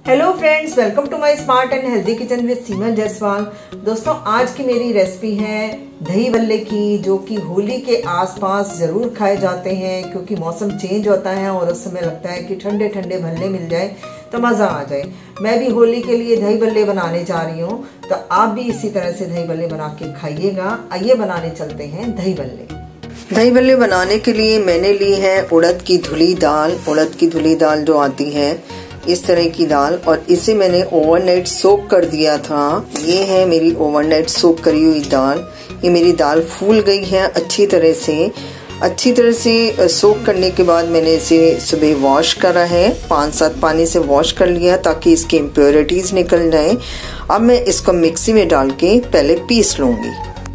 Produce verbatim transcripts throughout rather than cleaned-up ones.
Hello friends, welcome to my smart and healthy kitchen with Seema Jaiswal. दोस्तों, आज की मेरी रेसिपी है दही भल्ले की, जो कि होली के आसपास ज़रूर खाए जाते हैं क्योंकि मौसम चेंज होता है और उस समय लगता है कि ठंडे ठंडे भल्ले मिल जाए तो मज़ा आ जाए। मैं भी होली के लिए दही भल्ले बनाने जा रही हूँ, तो आप भी इसी तरह से दही भल्ले बना के खाइएगा। आइए बनाने चलते हैं दही भल्ले। दही भल्ले बनाने के लिए मैंने ली है उड़द की धुली दाल। उड़द की धुली दाल जो आती है इस तरह की दाल, और इसे मैंने ओवरनाइट सोक कर दिया था। ये है मेरी ओवरनाइट सोक करी हुई दाल। ये मेरी दाल फूल गई है अच्छी तरह से। अच्छी तरह से सोक करने के बाद मैंने इसे सुबह वॉश करा है, पाँच सात पानी से वॉश कर लिया ताकि इसकी इम्प्योरिटीज निकल जाए। अब मैं इसको मिक्सी में डाल के पहले पीस लूंगी।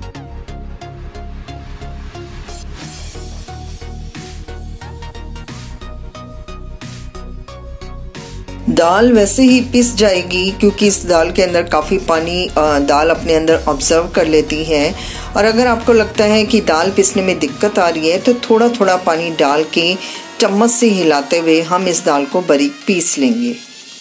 दाल वैसे ही पिस जाएगी क्योंकि इस दाल के अंदर काफ़ी पानी दाल अपने अंदर ऑब्जर्व कर लेती है। और अगर आपको लगता है कि दाल पिसने में दिक्कत आ रही है तो थोड़ा थोड़ा पानी डाल के चम्मच से हिलाते हुए हम इस दाल को बारीक पीस लेंगे।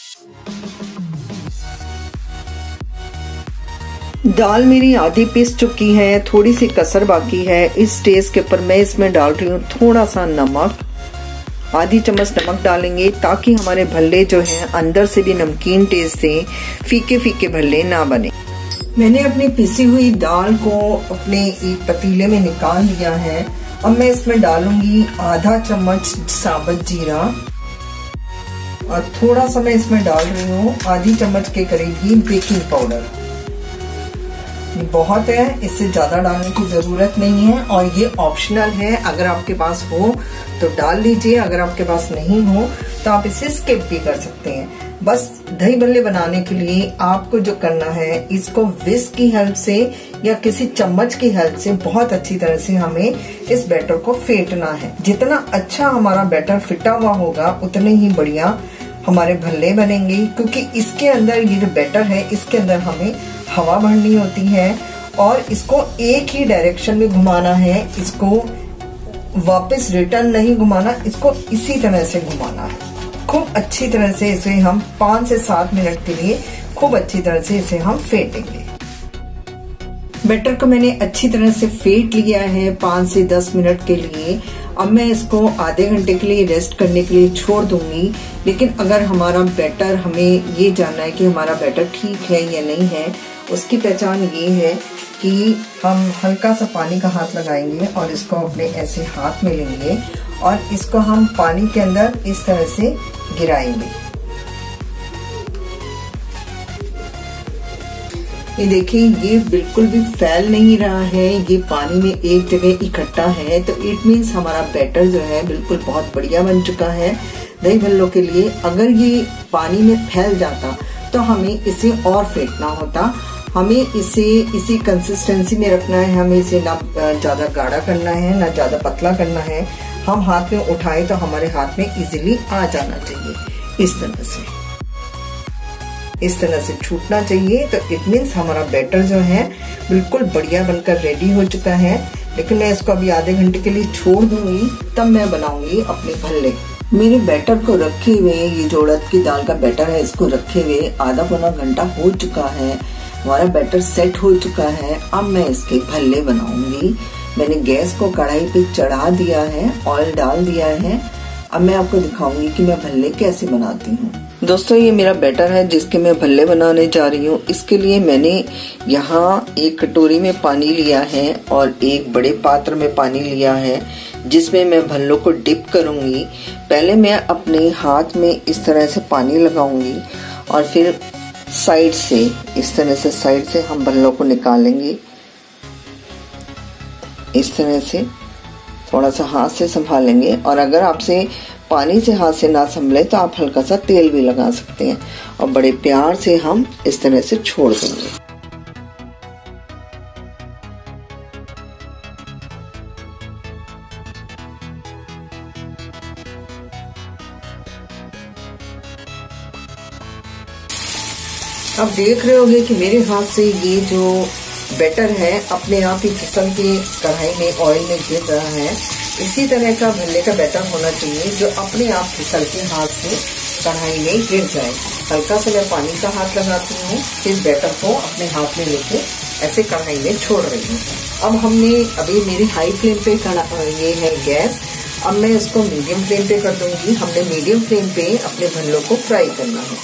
दाल मेरी आधी पिस चुकी है, थोड़ी सी कसर बाकी है। इस स्टेज के ऊपर मैं इसमें डाल रही हूँ थोड़ा सा नमक। आधी चम्मच नमक डालेंगे ताकि हमारे भल्ले जो हैं अंदर से भी नमकीन टेस्ट से फीके फीके भल्ले ना बने। मैंने अपनी पिसी हुई दाल को अपने एक पतीले में निकाल लिया है। अब मैं इसमें डालूंगी आधा चम्मच साबुत जीरा, और थोड़ा सा मैं इसमें डाल रही हूँ आधी चम्मच के करीब ही बेकिंग पाउडर। ये बहुत है, इससे ज्यादा डालने की जरूरत नहीं है और ये ऑप्शनल है। अगर आपके पास हो तो डाल लीजिए, अगर आपके पास नहीं हो तो आप इसे स्किप भी कर सकते हैं। बस दही भल्ले बनाने के लिए आपको जो करना है, इसको विस्क की हेल्प से या किसी चम्मच की हेल्प से बहुत अच्छी तरह से हमें इस बैटर को फेंटना है। जितना अच्छा हमारा बैटर फिटा हुआ होगा उतने ही बढ़िया हमारे भल्ले बनेंगे, क्योंकि इसके अंदर ये जो बैटर है इसके अंदर हमें हवा भरनी होती है और इसको एक ही डायरेक्शन में घुमाना है। इसको वापस रिटर्न नहीं घुमाना, इसको इसी तरह से घुमाना है। खूब अच्छी तरह से इसे हम पाँच से सात मिनट के लिए खूब अच्छी तरह से इसे हम फेंटेंगे। बैटर को मैंने अच्छी तरह से फेंट लिया है पाँच से दस मिनट के लिए। अब मैं इसको आधे घंटे के लिए रेस्ट करने के लिए छोड़ दूंगी। लेकिन अगर हमारा बैटर, हमें ये जानना है कि हमारा बैटर ठीक है या नहीं है, उसकी पहचान ये है कि हम हल्का सा पानी का हाथ लगाएंगे और इसको अपने ऐसे हाथ में लेंगे और इसको हम पानी के अंदर इस तरह से गिराएंगे। ये देखिए, ये बिल्कुल भी फैल नहीं रहा है, ये पानी में एक जगह इकट्ठा है, तो इट मीन्स हमारा बैटर जो है बिल्कुल बहुत बढ़िया बन चुका है दही भल्लों के लिए। अगर ये पानी में फैल जाता तो हमें इसे और फेंटना होता। हमें इसे इसी कंसिस्टेंसी में रखना है। हमें इसे ना ज्यादा गाढ़ा करना है ना ज्यादा पतला करना है। हम हाथ में उठाए तो हमारे हाथ में इजीली आ जाना चाहिए। इस तरह से इस तरह से छूटना चाहिए, तो इट मीन्स हमारा बैटर जो है बिल्कुल बढ़िया बनकर रेडी हो चुका है। लेकिन मैं इसको अभी आधे घंटे के लिए छोड़ दूंगी, तब मैं बनाऊंगी अपने भल्ले। मेरे बैटर को रखे हुए, ये जो उड़द की दाल का बैटर है, इसको रखे हुए आधा पौना घंटा हो चुका है। हमारा बैटर सेट हो चुका है। अब मैं इसके भल्ले बनाऊंगी। मैंने गैस को कढ़ाई पे चढ़ा दिया है, ऑयल डाल दिया है। अब मैं आपको दिखाऊंगी कि मैं भल्ले कैसे बनाती हूँ। दोस्तों, ये मेरा बैटर है जिसके मैं भल्ले बनाने जा रही हूँ। इसके लिए मैंने यहाँ एक कटोरी में पानी लिया है और एक बड़े पात्र में पानी लिया है जिसमें मैं भल्लों को डिप करूंगी। पहले मैं अपने हाथ में इस तरह से पानी लगाऊंगी और फिर साइड से इस तरह से साइड से हम भल्लों को निकालेंगे। इस तरह से थोड़ा सा हाथ से संभालेंगे, और अगर आपसे पानी से हाथ से ना संभले तो आप हल्का सा तेल भी लगा सकते हैं और बड़े प्यार से हम इस तरह से छोड़ देंगे। अब देख रहे होंगे कि मेरे हाथ से ये जो बैटर है अपने आप ही फिसल के कढ़ाई में ऑयल में गिर रहा है। इसी तरह का भल्ले का बैटर होना चाहिए जो अपने आप फिसल के हाथ से कढ़ाई में गिर जाए। हल्का सा मैं पानी का हाथ लगाती हूँ, फिर बैटर को अपने हाथ में लेके ऐसे कढ़ाई में छोड़ रही हूँ। अब हमने अभी मेरी हाई फ्लेम पे ये है गैस, अब मैं इसको मीडियम फ्लेम पे कर दूंगी। हमने मीडियम फ्लेम पे अपने भल्लों को फ्राई करना है।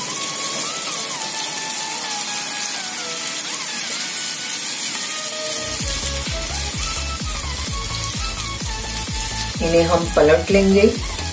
इन्हें हम पलट लेंगे।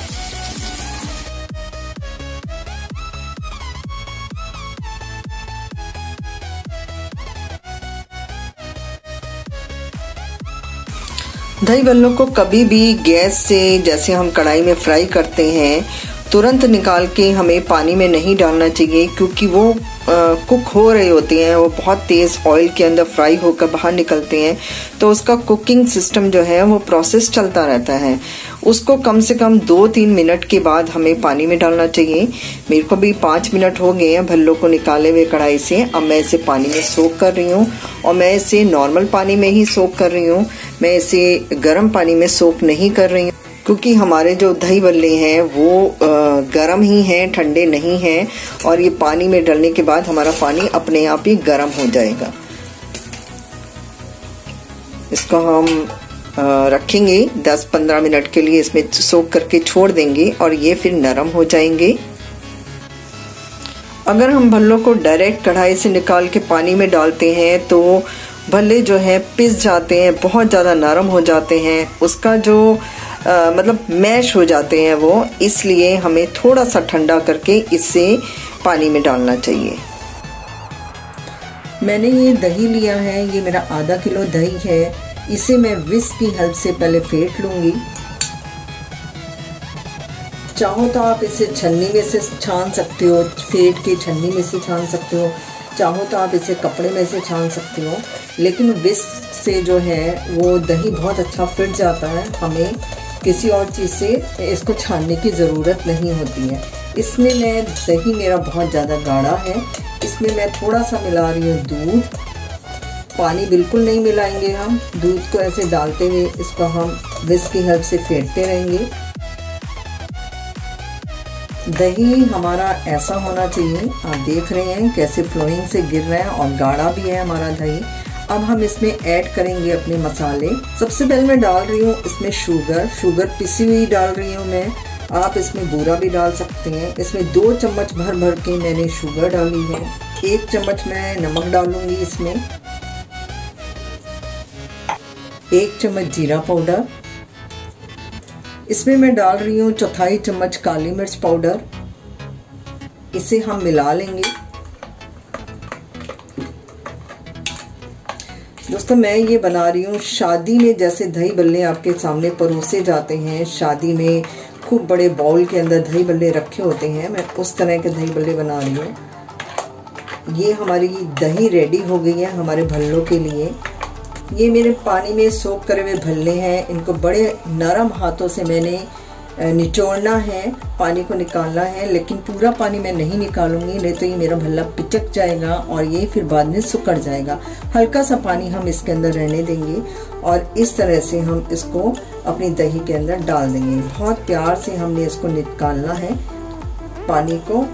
दही भल्लों को कभी भी गैस से जैसे हम कढ़ाई में फ्राई करते हैं तुरंत निकाल के हमें पानी में नहीं डालना चाहिए, क्योंकि वो आ, कुक हो रहे होते हैं, वो बहुत तेज ऑयल के अंदर फ्राई होकर बाहर निकलते हैं, तो उसका कुकिंग सिस्टम जो है वो प्रोसेस चलता रहता है। उसको कम से कम दो तीन मिनट के बाद हमें पानी में डालना चाहिए। मेरे को भी पाँच मिनट हो गए हैं भल्लों को निकाले हुए कढ़ाई से। अब मैं इसे पानी में सोक कर रही हूँ, और मैं इसे नॉर्मल पानी में ही सोक कर रही हूँ। मैं इसे गर्म पानी में सोक नहीं कर रही हूँ, क्योंकि हमारे जो दही भल्ले हैं वो गर्म ही हैं, ठंडे नहीं हैं, और ये पानी में डालने के बाद हमारा पानी अपने आप ही गर्म हो जाएगा। इसको हम रखेंगे दस पंद्रह मिनट के लिए, इसमें सोक करके छोड़ देंगे और ये फिर नरम हो जाएंगे। अगर हम भल्लों को डायरेक्ट कढ़ाई से निकाल के पानी में डालते हैं तो भल्ले जो है पिस जाते हैं, बहुत ज़्यादा नरम हो जाते हैं, उसका जो आ, मतलब मैश हो जाते हैं वो, इसलिए हमें थोड़ा सा ठंडा करके इससे पानी में डालना चाहिए। मैंने ये दही लिया है, ये मेरा आधा किलो दही है। इसे मैं विस्क की हेल्प से पहले फेंट लूँगी। चाहो तो आप इसे छन्नी में से छान सकते हो, फेंट के छन्नी में से छान सकते हो, चाहो तो आप इसे कपड़े में से छान सकते हो, लेकिन विस्क से जो है वो दही बहुत अच्छा फिट जाता है। हमें किसी और चीज़ से इसको छानने की ज़रूरत नहीं होती है। इसमें मैं दही मेरा बहुत ज़्यादा गाढ़ा है, इसमें मैं थोड़ा सा मिला रही हूँ दूध। पानी बिल्कुल नहीं मिलाएंगे हम, दूध को ऐसे डालते हुए इसको हम विस्क की हेल्प से फेंटते रहेंगे। दही हमारा ऐसा होना चाहिए, आप देख रहे हैं कैसे फ्लोइंग से गिर रहा है और गाढ़ा भी है हमारा दही। अब हम इसमें ऐड करेंगे अपने मसाले। सबसे पहले मैं डाल रही हूँ इसमें शुगर, शुगर पिसी हुई डाल रही हूँ मैं, आप इसमें बूरा भी डाल सकते हैं। इसमें दो चम्मच भर भर के मैंने शुगर डाली है। एक चम्मच मैं नमक डालूंगी इसमें, एक चम्मच जीरा पाउडर, इसमें मैं डाल रही हूँ चौथाई चम्मच काली मिर्च पाउडर। इसे हम मिला लेंगे। दोस्तों मैं ये बना रही हूँ शादी में, जैसे दही भल्ले आपके सामने परोसे जाते हैं, शादी में खूब बड़े बाउल के अंदर दही भल्ले रखे होते हैं, मैं उस तरह के दही भल्ले बना रही हूँ। ये हमारी दही रेडी हो गई है हमारे भल्लों के लिए। ये मेरे पानी में सोक करे हुए भल्ले हैं, इनको बड़े नरम हाथों से मैंने निचोड़ना है, पानी को निकालना है, लेकिन पूरा पानी मैं नहीं निकालूंगी, नहीं तो ये मेरा भल्ला पिचक जाएगा और ये फिर बाद में सुकड़ जाएगा। हल्का सा पानी हम इसके अंदर रहने देंगे और इस तरह से हम इसको अपनी दही के अंदर डाल देंगे। बहुत प्यार से हमने इसको निकालना है पानी को।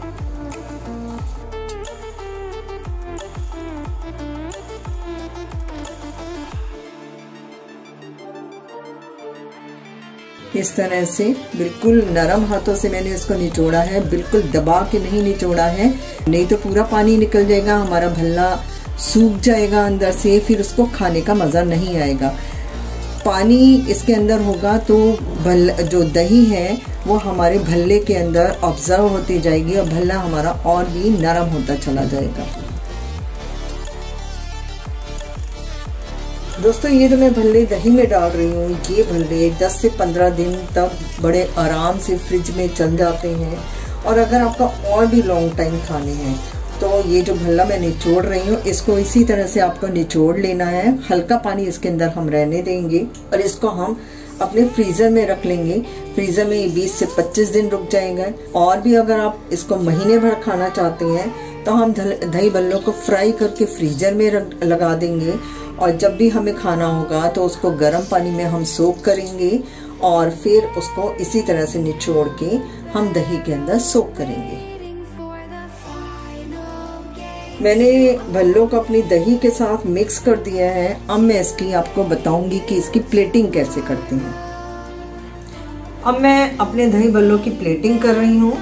इस तरह से बिल्कुल नरम हाथों से मैंने इसको निचोड़ा है, बिल्कुल दबा के नहीं निचोड़ा है, नहीं तो पूरा पानी निकल जाएगा, हमारा भल्ला सूख जाएगा अंदर से, फिर उसको खाने का मज़ा नहीं आएगा। पानी इसके अंदर होगा तो भल्ला जो दही है वो हमारे भल्ले के अंदर ऑब्जर्व होती जाएगी और भल्ला हमारा और भी नरम होता चला जाएगा। दोस्तों ये जो मैं भल्ले दही में डाल रही हूँ, ये भल्ले दस से पंद्रह दिन तक बड़े आराम से फ्रिज में चल जाते हैं। और अगर आपका और भी लॉन्ग टाइम खाने हैं तो ये जो भल्ला मैं निचोड़ रही हूँ, इसको इसी तरह से आपको निचोड़ लेना है। हल्का पानी इसके अंदर हम रहने देंगे और इसको हम अपने फ्रीज़र में रख लेंगे। फ्रीज़र में बीस से पच्चीस दिन रुक जाएगा। और भी अगर आप इसको महीने भर खाना चाहते हैं तो हम दही भल्लों को फ्राई करके फ्रीज़र में रख लगा देंगे, और जब भी हमें खाना होगा तो उसको गर्म पानी में हम सोक करेंगे और फिर उसको इसी तरह से निचोड़ के हम दही के अंदर सोक करेंगे। मैंने भल्लों को अपनी दही के साथ मिक्स कर दिया है। अब मैं इसकी आपको बताऊंगी कि इसकी प्लेटिंग कैसे करती हैं। अब मैं अपने दही भल्लों की प्लेटिंग कर रही हूँ।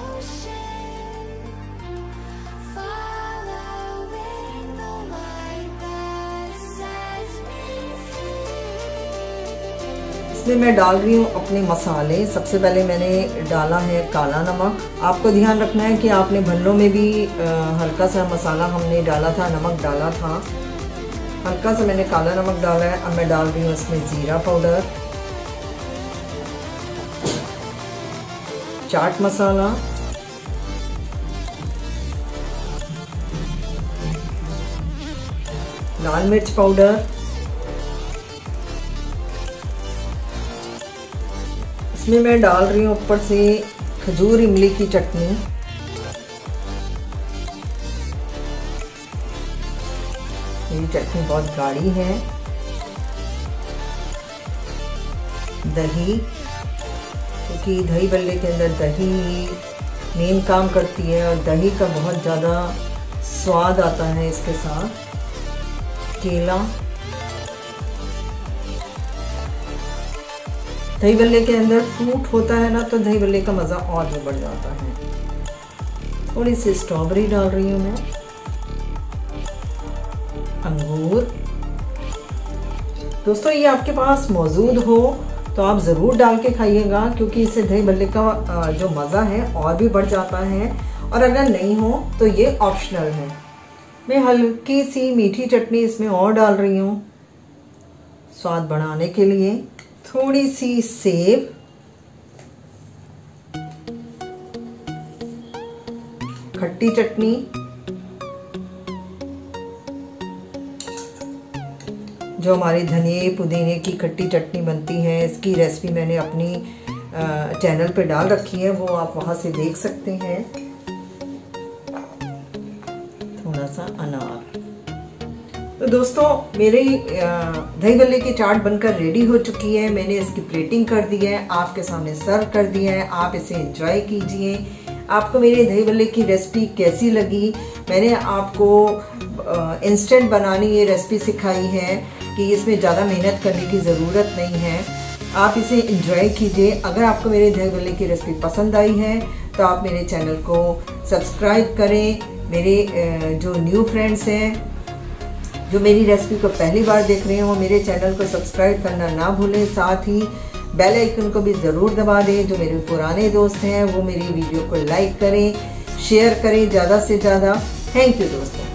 इसमें मैं डाल रही हूँ अपने मसाले। सबसे पहले मैंने डाला है काला नमक। आपको ध्यान रखना है कि आपने भल्लों में भी हल्का सा मसाला हमने डाला था, नमक डाला था। हल्का सा मैंने काला नमक डाला है। अब मैं डाल रही हूँ इसमें जीरा पाउडर, चाट मसाला, लाल मिर्च पाउडर, इसमें मैं डाल रही हूँ ऊपर से खजूर इमली की चटनी। ये चटनी बहुत गाढ़ी है। दही, क्योंकि दही भल्ले के अंदर दही मेन काम करती है और दही का बहुत ज़्यादा स्वाद आता है इसके साथ। केला, दही भल्ले के अंदर फ्रूट होता है ना, तो दही भल्ले का मज़ा और भी बढ़ जाता है। थोड़ी सी स्ट्रॉबेरी डाल रही हूँ मैं, अंगूर। दोस्तों ये आपके पास मौजूद हो तो आप ज़रूर डाल के खाइएगा, क्योंकि इससे दही भल्ले का जो मज़ा है और भी बढ़ जाता है। और अगर नहीं हो तो ये ऑप्शनल है। मैं हल्की सी मीठी चटनी इसमें और डाल रही हूँ स्वाद बढ़ाने के लिए। थोड़ी सी सेव, खट्टी चटनी, जो हमारी धनिए पुदीने की खट्टी चटनी बनती है, इसकी रेसिपी मैंने अपनी चैनल पे डाल रखी है, वो आप वहां से देख सकते हैं। थोड़ा सा अनार। तो दोस्तों मेरी दही भल्ले की चाट बनकर रेडी हो चुकी है। मैंने इसकी प्लेटिंग कर दी है, आपके सामने सर्व कर दिया है। आप इसे एंजॉय कीजिए। आपको मेरी दही भल्ले की रेसिपी कैसी लगी? मैंने आपको इंस्टेंट बनानी ये रेसिपी सिखाई है कि इसमें ज़्यादा मेहनत करने की ज़रूरत नहीं है। आप इसे एंजॉय कीजिए। अगर आपको मेरे दही भल्ले की रेसिपी पसंद आई है तो आप मेरे चैनल को सब्सक्राइब करें। मेरे जो न्यू फ्रेंड्स हैं जो मेरी रेसिपी को पहली बार देख रहे हैं वो मेरे चैनल को सब्सक्राइब करना ना भूलें। साथ ही बेल आइकन को भी ज़रूर दबा दें। जो मेरे पुराने दोस्त हैं वो मेरी वीडियो को लाइक करें, शेयर करें ज़्यादा से ज़्यादा। थैंक यू दोस्तों।